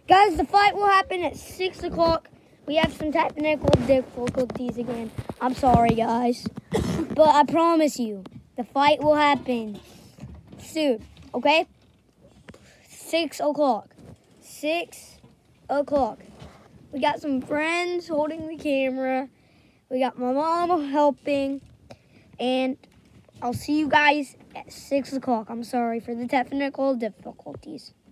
Guys, the fight will happen at 6 o'clock. We have some technical difficulties again. I'm sorry, guys. But I promise you, the fight will happen soon, okay? 6 o'clock. 6 o'clock. We got some friends holding the camera. We got my mom helping. And I'll see you guys at 6 o'clock. I'm sorry for the technical difficulties.